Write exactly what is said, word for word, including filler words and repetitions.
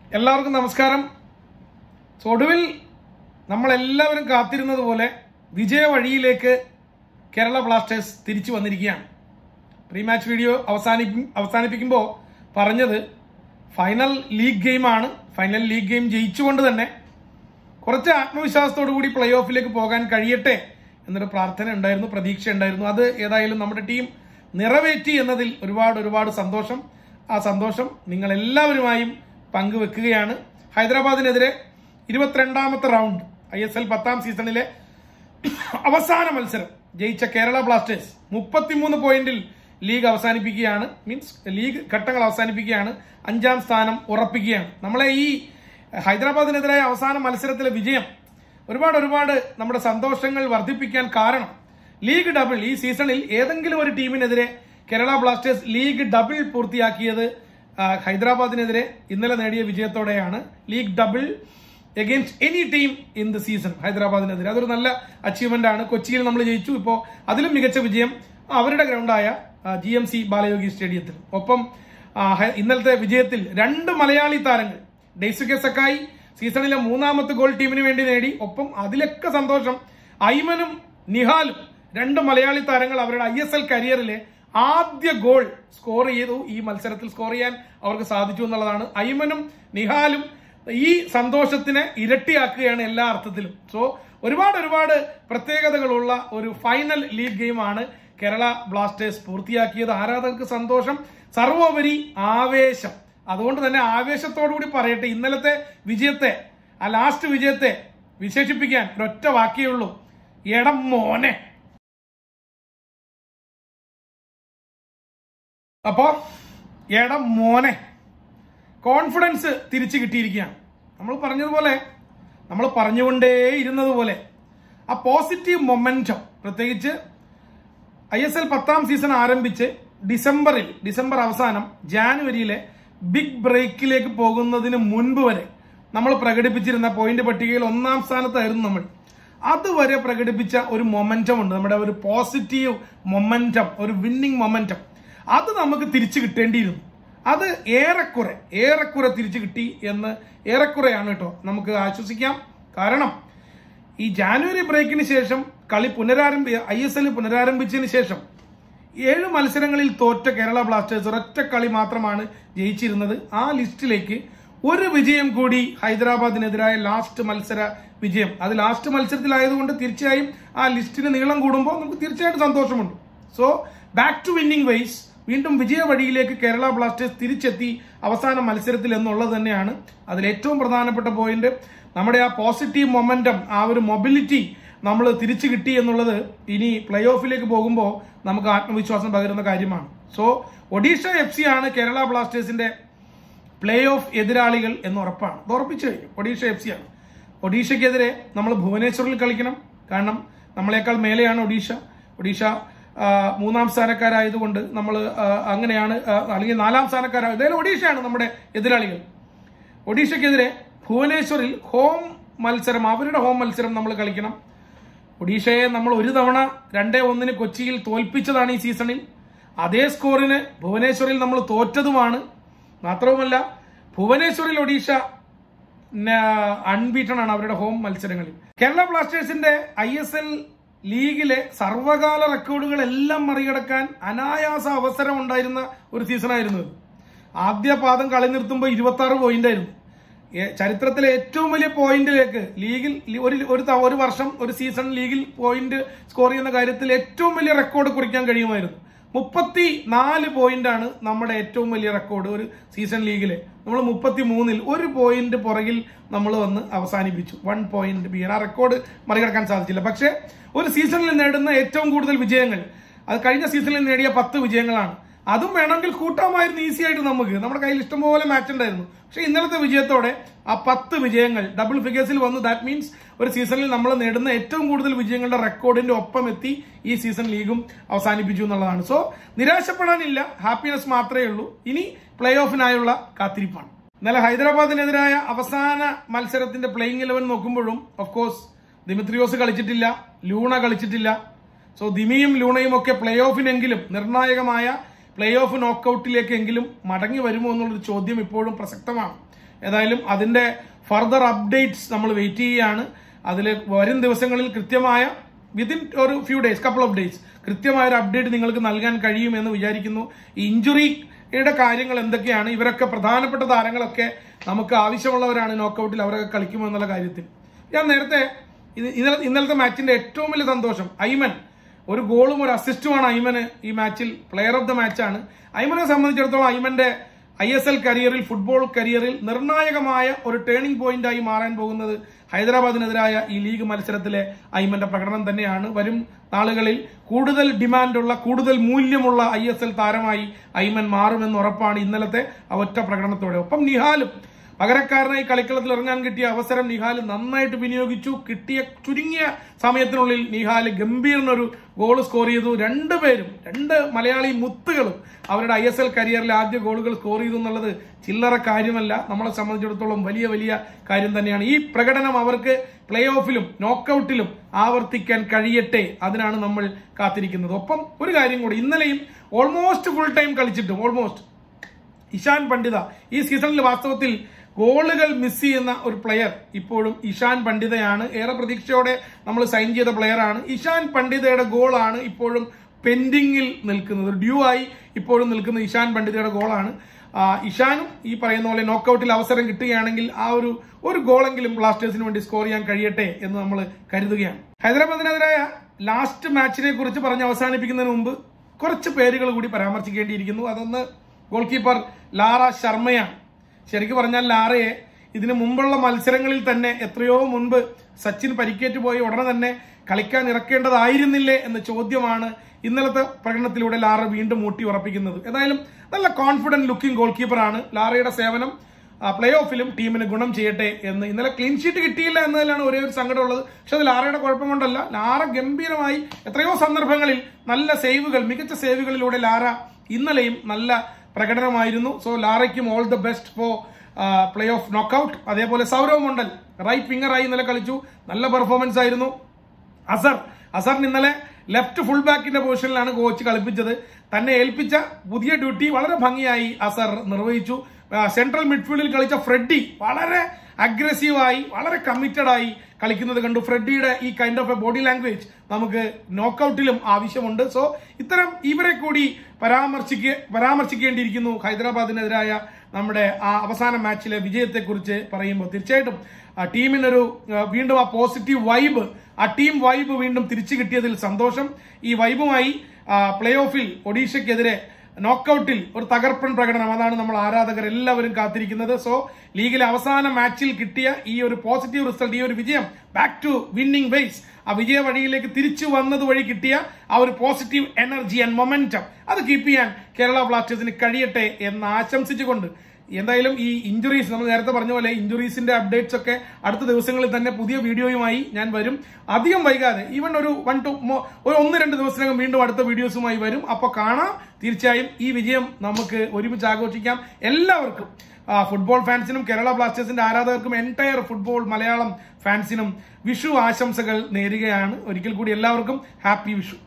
എല്ലാവർക്കും നമസ്കാരം. ഒടുവിൽ നമ്മളെല്ലാവരും കാത്തിരുന്നതുപോലെ വിജയ വഴിയിലേക്ക് കേരള ബ്ലാസ്റ്റേഴ്സ് തിരിച്ചു വന്നിരിക്കുകയാണ്. പ്രീ മാച്ച് വീഡിയോ അവസാനിപ്പി അവസാനിപ്പിക്കുമ്പോൾ പറഞ്ഞത് ഫൈനൽ ലീഗ് ഗെയിമാണ്. ഫൈനൽ ലീഗ് ഗെയിം ജയിച്ചുകൊണ്ട് തന്നെ കുറച്ച് ആത്മവിശ്വാസത്തോടു കൂടി പ്ലേ ഓഫിലേക്ക് പോകാൻ കഴിയട്ടെ എന്നൊരു പ്രാർത്ഥന ഉണ്ടായിരുന്നു, പ്രതീക്ഷ ഉണ്ടായിരുന്നു. അത് ഏതായാലും നമ്മുടെ ടീം നിറവേറ്റി എന്നതിൽ ഒരുപാട് ഒരുപാട് സന്തോഷം. ആ സന്തോഷം നിങ്ങൾ എല്ലാവരുമായും പങ്കുവെക്കുകയാണ്. ഹൈദരാബാദിനെതിരെ ഇരുപത്തിരണ്ടാമത്തെ റൗണ്ട് ഐ എസ് എൽ പത്താം സീസണിലെ അവസാന മത്സരം ജയിച്ച കേരള ബ്ലാസ്റ്റേഴ്സ് മുപ്പത്തിമൂന്ന് പോയിന്റിൽ ലീഗ് അവസാനിപ്പിക്കുകയാണ്. മീൻസ് ലീഗ് ഘട്ടങ്ങൾ അവസാനിപ്പിക്കുകയാണ്. അഞ്ചാം സ്ഥാനം ഉറപ്പിക്കുകയാണ്. നമ്മളെ ഈ ഹൈദരാബാദിനെതിരായ അവസാന മത്സരത്തിലെ വിജയം ഒരുപാട് ഒരുപാട് നമ്മുടെ സന്തോഷങ്ങൾ വർദ്ധിപ്പിക്കാൻ കാരണം ലീഗ് ഡബിൾ ഈ സീസണിൽ ഏതെങ്കിലും ഒരു ടീമിനെതിരെ കേരള ബ്ലാസ്റ്റേഴ്സ് ലീഗ് ഡബിൾ പൂർത്തിയാക്കിയത് ഹൈദരാബാദിനെതിരെ ഇന്നലെ നേടിയ വിജയത്തോടെയാണ്. League double against any team in the season ഹൈദരാബാദിനെതിരെ അതൊരു നല്ല അച്ചീവ്മെന്റ് ആണ്. കൊച്ചിയിൽ നമ്മൾ ജയിച്ചു. ഇപ്പോൾ അതിലും മികച്ച വിജയം അവരുടെ ഗ്രൗണ്ടായ ജി എം സി ബാലയോഗി സ്റ്റേഡിയത്തിൽ. ഒപ്പം ഇന്നലത്തെ വിജയത്തിൽ രണ്ട് മലയാളി താരങ്ങൾ ഡെയ്സുകെ സക്കായി സീസണിലെ മൂന്നാമത്തെ ഗോൾ ടീമിന് വേണ്ടി നേടി. ഒപ്പം അതിലൊക്കെ സന്തോഷം ഐമനും നിഹാലും രണ്ട് മലയാളി താരങ്ങൾ അവരുടെ ഐ എസ് എൽ കരിയറിലെ ആദ്യ ഗോൾ സ്കോർ ചെയ്തു. ഈ മത്സരത്തിൽ സ്കോർ ചെയ്യാൻ അവർക്ക് സാധിച്ചു എന്നുള്ളതാണ്. ഐമനും നിഹാലും ഈ സന്തോഷത്തിനെ ഇരട്ടിയാക്കുകയാണ് എല്ലാ അർത്ഥത്തിലും. സോ ഒരുപാട് ഒരുപാട് പ്രത്യേകതകളുള്ള ഒരു ഫൈനൽ ലീഗ് ഗെയിമാണ് കേരള ബ്ലാസ്റ്റേഴ്സ് പൂർത്തിയാക്കിയത്. ആരാധകർക്ക് സന്തോഷം, സർവോപരി ആവേശം. അതുകൊണ്ട് തന്നെ ആവേശത്തോടുകൂടി പറയട്ടെ, ഇന്നലത്തെ വിജയത്തെ ആ ലാസ്റ്റ് വിജയത്തെ വിശേഷിപ്പിക്കാൻ ഒരൊറ്റ വാക്കേ ഉള്ളൂ, എടം മോനെ. അപ്പോ എടം മോനെ, കോൺഫിഡൻസ് തിരിച്ചു കിട്ടിയിരിക്കുകയാണ്. നമ്മൾ പറഞ്ഞതുപോലെ, നമ്മൾ പറഞ്ഞുകൊണ്ടേ ഇരുന്നത് പോലെ ആ പോസിറ്റീവ് മൊമെന്റം, പ്രത്യേകിച്ച് ഐ എസ് എൽ പത്താം സീസൺ ആരംഭിച്ച് ഡിസംബറിൽ ഡിസംബർ അവസാനം ജാനുവരിയിലെ ബിഗ് ബ്രേക്കിലേക്ക് പോകുന്നതിന് മുൻപ് വരെ നമ്മൾ പ്രകടിപ്പിച്ചിരുന്ന പോയിന്റ് പട്ടികയിൽ ഒന്നാം സ്ഥാനത്തായിരുന്നു നമ്മൾ. അതുവരെ പ്രകടിപ്പിച്ച ഒരു മൊമെന്റം ഉണ്ട്, നമ്മുടെ ഒരു പോസിറ്റീവ് മൊമെന്റം, ഒരു വിന്നിംഗ് മൊമെന്റം. അത് നമുക്ക് തിരിച്ചു കിട്ടേണ്ടിയിരുന്നു. അത് ഏറെക്കുറെ ഏറെക്കുറെ തിരിച്ചു കിട്ടി എന്ന് ഏറെക്കുറെയാണ് കേട്ടോ നമുക്ക് ആശ്വസിക്കാം. കാരണം ഈ ജാനുവരി ബ്രേക്കിന് ശേഷം കളി പുനരാരംഭി ഐ എസ് എൽ പുനരാരംഭിച്ചതിന് ശേഷം ഏഴ് മത്സരങ്ങളിൽ തോറ്റ കേരള ബ്ലാസ്റ്റേഴ്സ് ഒരൊറ്റ കളി മാത്രമാണ് ജയിച്ചിരുന്നത്. ആ ലിസ്റ്റിലേക്ക് ഒരു വിജയം കൂടി ഹൈദരാബാദിനെതിരായ ലാസ്റ്റ് മത്സര വിജയം, അത് ലാസ്റ്റ് മത്സരത്തിലായതുകൊണ്ട് തീർച്ചയായും ആ ലിസ്റ്റിന് നീളം കൂടുമ്പോൾ നമുക്ക് തീർച്ചയായിട്ടും സന്തോഷമുണ്ട്. So back to winning ways വീണ്ടും വിജയ വഴിയിലേക്ക് കേരള ബ്ലാസ്റ്റേഴ്സ് തിരിച്ചെത്തി അവസാന മത്സരത്തിൽ എന്നുള്ളത് തന്നെയാണ് അതിൽ ഏറ്റവും പ്രധാനപ്പെട്ട പോയിന്റ്. നമ്മുടെ ആ പോസിറ്റീവ് മൊമെന്റം, ആ ഒരു മൊബിലിറ്റി നമ്മൾ തിരിച്ചു കിട്ടി എന്നുള്ളത് ഇനി പ്ലേ ഓഫിലേക്ക് പോകുമ്പോൾ നമുക്ക് ആത്മവിശ്വാസം പകരുന്ന കാര്യമാണ്. സോ ഒഡീഷ എഫ് സി ആണ് കേരള ബ്ലാസ്റ്റേഴ്സിന്റെ പ്ലേ ഓഫ് എതിരാളികൾ എന്ന് ഉറപ്പാണ്. അത് ഉറപ്പിച്ചു കഴിഞ്ഞു. ഒഡീഷ എഫ് സി ആണ്. ഒഡീഷയ്ക്കെതിരെ നമ്മൾ ഭുവനേശ്വറിൽ കളിക്കണം. കാരണം നമ്മളെക്കാൾ മേലെയാണ് ഒഡീഷ. ഒഡീഷ മൂന്നാം സ്ഥാനക്കാരായതുകൊണ്ട് നമ്മൾ അങ്ങനെയാണ്, അല്ലെങ്കിൽ നാലാം സ്ഥാനക്കാരായത് ഒഡീഷയാണ് നമ്മുടെ എതിരാളികൾ. ഒഡീഷയ്ക്കെതിരെ ഭുവനേശ്വറിൽ ഹോം മത്സരം, അവരുടെ ഹോം മത്സരം നമ്മൾ കളിക്കണം. ഒഡീഷയെ നമ്മൾ ഒരു തവണ രണ്ടേ ഒന്നിന് കൊച്ചിയിൽ തോൽപ്പിച്ചതാണ് ഈ സീസണിൽ. അതേ സ്കോറിന് ഭുവനേശ്വറിൽ നമ്മൾ തോറ്റതുമാണ്. മാത്രവുമല്ല ഭുവനേശ്വറിൽ ഒഡീഷ അൺബീറ്റൺ ആണ് അവരുടെ ഹോം മത്സരങ്ങളിൽ. കേരള ബ്ലാസ്റ്റേഴ്സിന്റെ ഐ എസ് എൽ ലീഗിലെ സർവകാല റെക്കോർഡുകൾ എല്ലാം മറികടക്കാൻ അനായാസ അവസരം ഉണ്ടായിരുന്ന ഒരു സീസണായിരുന്നു. ആദ്യ പാദം കളി നിർത്തുമ്പോൾ ഇരുപത്തി ആറ് പോയിന്റ് ആയിരുന്നു. ചരിത്രത്തിലെ ഏറ്റവും വലിയ പോയിന്റിലേക്ക് ലീഗിൽ ഒരു ഒരു വർഷം ഒരു സീസൺ ലീഗിൽ പോയിന്റ് സ്കോർ ചെയ്യുന്ന കാര്യത്തിൽ ഏറ്റവും വലിയ റെക്കോർഡ് കുറിക്കാൻ കഴിയുമായിരുന്നു. മുപ്പത്തി നാല് പോയിന്റ് ആണ് നമ്മുടെ ഏറ്റവും വലിയ റെക്കോർഡ് ഒരു സീസൺ ലീഗിലെ. നമ്മൾ മുപ്പത്തി മൂന്നിൽ ഒരു പോയിന്റ് പുറകിൽ നമ്മൾ വന്ന് അവസാനിപ്പിച്ചു. വൺ പോയിന്റ് ബി ആ റെക്കോർഡ് മറികടക്കാൻ സാധിച്ചില്ല. പക്ഷേ ഒരു സീസണിൽ നേടുന്ന ഏറ്റവും കൂടുതൽ വിജയങ്ങൾ അത് കഴിഞ്ഞ സീസണിൽ നേടിയ പത്ത് വിജയങ്ങളാണ്. അതും വേണമെങ്കിൽ കൂട്ടാമായിരുന്നു ഈസി ആയിട്ട്. നമുക്ക് നമ്മുടെ കയ്യിൽ ഇഷ്ടംപോലെ മാച്ച് ഉണ്ടായിരുന്നു. പക്ഷെ ഇന്നലത്തെ വിജയത്തോടെ ആ പത്ത് വിജയങ്ങൾ ഡബിൾ ഫിഗേഴ്സിൽ വന്നു. ദാറ്റ് മീൻസ് ഒരു സീസണിൽ നമ്മൾ നേടുന്ന ഏറ്റവും കൂടുതൽ വിജയങ്ങളുടെ റെക്കോർഡിന്റെ ഒപ്പം എത്തി ഈ സീസൺ ലീഗും അവസാനിപ്പിച്ചു എന്നുള്ളതാണ്. സോ നിരാശപ്പെടാനില്ല, ഹാപ്പിനെസ് മാത്രമേ ഉള്ളൂ. ഇനി പ്ലേ ഓഫിനായുള്ള കാത്തിരിപ്പാണ്. ഇന്നലെ ഹൈദരാബാദിനെതിരായ അവസാന മത്സരത്തിന്റെ പ്ലേയിങ് ഇലവൻ നോക്കുമ്പോഴും ഓഫ് കോഴ്സ് ദിമിത്രിയോസ് കളിച്ചിട്ടില്ല, ലൂണ കളിച്ചിട്ടില്ല. സോ ദിമിയും ലൂണയും ഒക്കെ പ്ലേ ഓഫിനെങ്കിലും നിർണായകമായ പ്ലേ ഓഫ് നോക്കൌട്ടിലേക്കെങ്കിലും മടങ്ങി വരുമോ എന്നുള്ളൊരു ചോദ്യം ഇപ്പോഴും പ്രസക്തമാണ്. ഏതായാലും അതിന്റെ ഫർദർ അപ്ഡേറ്റ്സ് നമ്മൾ വെയിറ്റ് ചെയ്യുകയാണ്. അതിൽ വരും ദിവസങ്ങളിൽ കൃത്യമായ വിതിൻ ഒരു few days couple of days കൃത്യമായ ഒരു അപ്ഡേറ്റ് നിങ്ങൾക്ക് നൽകാൻ കഴിയുമെന്ന് വിചാരിക്കുന്നു. ഈ ഇഞ്ചുറിയുടെ കാര്യങ്ങൾ എന്തൊക്കെയാണ്, ഇവരൊക്കെ പ്രധാനപ്പെട്ട താരങ്ങളൊക്കെ നമുക്ക് ആവശ്യമുള്ളവരാണ് നോക്കൌട്ടിൽ, അവരൊക്കെ കളിക്കുമെന്നുള്ള കാര്യത്തിൽ. ഞാൻ നേരത്തെ ഇന്നലത്തെ മാച്ചിന്റെ ഏറ്റവും വലിയ സന്തോഷം ഐമൻ, ഒരു ഗോളും ഒരു അസിസ്റ്റുമാണ് ഐമന് ഈ മാച്ചിൽ പ്ലെയർ ഓഫ് ദ മാച്ചാണ്. ഐമനെ സംബന്ധിച്ചിടത്തോളം ഐമന്റെ ഐ എസ് എൽ കരിയറിൽ, ഫുട്ബോൾ കരിയറിൽ നിർണായകമായ ഒരു ടേണിംഗ് പോയിന്റായി മാറാൻ പോകുന്നത് ഹൈദരാബാദിനെതിരായ ഈ ലീഗ് മത്സരത്തിലെ ഐമന്റെ പ്രകടനം തന്നെയാണ്. വരും നാളുകളിൽ കൂടുതൽ ഡിമാൻഡുള്ള, കൂടുതൽ മൂല്യമുള്ള ഐ എസ് എൽ താരമായി ഐമൻ മാറുമെന്ന് ഉറപ്പാണ് ഇന്നലത്തെ ഒറ്റ പ്രകടനത്തോടെ. ഒപ്പം നിഹാലും പകരക്കാരനായി കളിക്കളത്തിൽ ഇറങ്ങാൻ കിട്ടിയ അവസരം നിഹാൽ നന്നായിട്ട് വിനിയോഗിച്ചു. കിട്ടിയ ചുരുങ്ങിയ സമയത്തിനുള്ളിൽ നിഹാൽ ഗംഭീരനൊരു ഗോൾ സ്കോർ ചെയ്തു. രണ്ടുപേരും, രണ്ട് മലയാളി മുത്തുകളും അവരുടെ ഐ എസ് എൽ കരിയറിലെ ആദ്യ ഗോളുകൾ സ്കോർ ചെയ്തു എന്നുള്ളത് ചില്ലറ കാര്യമല്ല. നമ്മളെ സംബന്ധിച്ചിടത്തോളം വലിയ വലിയ കാര്യം തന്നെയാണ്. ഈ പ്രകടനം അവർക്ക് പ്ലേ ഓഫിലും നോക്കൌട്ടിലും ആവർത്തിക്കാൻ കഴിയട്ടെ, അതിനാണ് നമ്മൾ കാത്തിരിക്കുന്നത്. ഒപ്പം ഒരു കാര്യം കൂടി, ഇന്നലെയും ഓൾമോസ്റ്റ് ഫുൾ ടൈം കളിച്ചിട്ടും ഓൾമോസ്റ്റ് ഇഷാൻ പണ്ഡിത ഈ സീസണിൽ വാസ്തവത്തിൽ ഗോളുകൾ മിസ് ചെയ്യുന്ന ഒരു പ്ലെയർ ഇപ്പോഴും ഇഷാൻ പണ്ഡിതയാണ്. ഏറെ പ്രതീക്ഷയോടെ നമ്മൾ സൈൻ ചെയ്ത പ്ലെയർ ആണ്. ഇഷാൻ പണ്ഡിതയുടെ ഗോളാണ് ഇപ്പോഴും പെൻഡിങ്ങിൽ നിൽക്കുന്നത്. ഡ്യൂ ആയി ഇപ്പോഴും നിൽക്കുന്ന ഇഷാൻ പണ്ഡിതയുടെ ഗോളാണ്. ഇഷാനും ഈ പറയുന്ന പോലെ നോക്കൌട്ടിൽ അവസരം കിട്ടുകയാണെങ്കിൽ ആ ഒരു ഒരു ഗോളെങ്കിലും ബ്ലാസ്റ്റേഴ്സിന് വേണ്ടി സ്കോർ ചെയ്യാൻ കഴിയട്ടെ എന്ന് നമ്മൾ കരുതുകയാണ്. ഹൈദരാബാദിനെതിരായ ലാസ്റ്റ് മാച്ചിനെ കുറിച്ച് പറഞ്ഞ് അവസാനിപ്പിക്കുന്നതിന് മുമ്പ് കുറച്ച് പേരുകൾ കൂടി പരാമർശിക്കേണ്ടിയിരിക്കുന്നു. അതൊന്ന് ഗോൾ കീപ്പർ ലാറ ശർമ്മയാണ്. ശരിക്കും പറഞ്ഞാൽ ലാറയെ ഇതിനു മുമ്പുള്ള മത്സരങ്ങളിൽ തന്നെ എത്രയോ മുൻപ് സച്ചിൻ പരിക്കേറ്റ് പോയി ഉടനെ തന്നെ കളിക്കാൻ ഇറക്കേണ്ടതായിരുന്നില്ലേ എന്ന ചോദ്യമാണ് ഇന്നലത്തെ പ്രകടനത്തിലൂടെ ലാറ വീണ്ടും ഊട്ടി ഉറപ്പിക്കുന്നത്. ഏതായാലും നല്ല കോൺഫിഡന്റ് ലുക്കിംഗ് ഗോൾ കീപ്പറാണ്. ലാറയുടെ സേവനം പ്ലേ ഓഫിലും ടീമിന് ഗുണം ചെയ്യട്ടെ എന്ന്. ഇന്നലെ ക്ലീൻ ഷീറ്റ് കിട്ടിയില്ല എന്നതിലാണ് ഒരേ ഒരു സങ്കടമുള്ളത്. പക്ഷെ അത് ലാറയുടെ കുഴപ്പം കൊണ്ടല്ല. ലാറ ഗംഭീരമായി എത്രയോ സന്ദർഭങ്ങളിൽ നല്ല സേവുകൾ, മികച്ച സേവുകളിലൂടെ ലാറ ഇന്നലെയും നല്ല പ്രകടനമായിരുന്നു. സോ ലാറയ്ക്കും all the best for play off knockout. അതേപോലെ സൗരവ് മണ്ഡൽ റൈറ്റ് വിംഗറായി ഇന്നലെ കളിച്ചു, നല്ല പെർഫോമൻസ് ആയിരുന്നു. അസർ അസറിന് ഇന്നലെ ലെഫ്റ്റ് ഫുൾ ബാക്കിന്റെ പൊസിഷനിലാണ് കോച്ച് കളിപ്പിച്ചത്. തന്നെ ഏൽപ്പിച്ച പുതിയ ഡ്യൂട്ടി വളരെ ഭംഗിയായി അസർ നിർവഹിച്ചു. സെൻട്രൽ മിഡ്ഫീൽഡിൽ കളിച്ച ഫ്രെഡി വളരെ അഗ്രസീവായി, വളരെ കമ്മിറ്റഡ് ആയി കളിക്കുന്നത് കണ്ടു. ഫ്രെഡിയുടെ ഈ kind of a body language നമുക്ക് നോക്കൌട്ടിലും ആവശ്യമുണ്ട്. സോ ഇത്തരം ഇവരെ കൂടി പരാമർശിക്ക പരാമർശിക്കേണ്ടിയിരിക്കുന്നു ഹൈദരാബാദിനെതിരായ നമ്മുടെ ആ അവസാന മാച്ചിലെ വിജയത്തെക്കുറിച്ച് പറയുമ്പോൾ. തീർച്ചയായിട്ടും ആ ടീമിനൊരു വീണ്ടും ആ പോസിറ്റീവ് വൈബ്, ആ ടീം വൈബ് വീണ്ടും തിരിച്ചു കിട്ടിയതിൽ സന്തോഷം. ഈ വൈബുമായി പ്ലേ ഓഫിൽ ഒഡീഷയ്ക്കെതിരെ നോക്കൌട്ടിൽ ഒരു തകർപ്പൻ പ്രകടനം, അതാണ് നമ്മൾ ആരാധകർ എല്ലാവരും കാത്തിരിക്കുന്നത്. സോ ലീഗിലെ അവസാന മാച്ചിൽ കിട്ടിയ ഈ ഒരു പോസിറ്റീവ് റിസൾട്ട്, ഈ ഒരു വിജയം, ബാക്ക് ടു വിന്നിംഗ് വേസ്, ആ വിജയ വഴിയിലേക്ക് തിരിച്ചു വന്നത് വഴി കിട്ടിയ ആ ഒരു പോസിറ്റീവ് എനർജി ആൻഡ് മൊമെന്റം, അത് കീപ്പ് ചെയ്യാൻ കേരള ബ്ലാസ്റ്റേഴ്സിന് കഴിയട്ടെ എന്ന് ആശംസിച്ചുകൊണ്ട്, എന്തായാലും ഈ ഇഞ്ചുറീസ്, നമ്മൾ നേരത്തെ പറഞ്ഞ പോലെ ഇഞ്ചുറീസിന്റെ അപ്ഡേറ്റ്സ് ഒക്കെ അടുത്ത ദിവസങ്ങളിൽ തന്നെ പുതിയ വീഡിയോയുമായി ഞാൻ വരും. അധികം വൈകാതെ, ഈവൻ ഒരു വൺ ടു ഒരു ഒന്ന് രണ്ട് ദിവസത്തിനകം വീണ്ടും അടുത്ത വീഡിയോസുമായി വരും. അപ്പൊ കാണാം. തീർച്ചയായും ഈ വിജയം നമുക്ക് ഒരുമിച്ച് ആഘോഷിക്കാം. എല്ലാവർക്കും, ഫുട്ബോൾ ഫാൻസിനും കേരള ബ്ലാസ്റ്റേഴ്സിന്റെ ആരാധകർക്കും, എൻറ്റയർ ഫുട്ബോൾ മലയാളം ഫാൻസിനും വിഷു ആശംസകൾ നേരുകയാണ്. ഒരിക്കൽ കൂടി എല്ലാവർക്കും ഹാപ്പി വിഷു.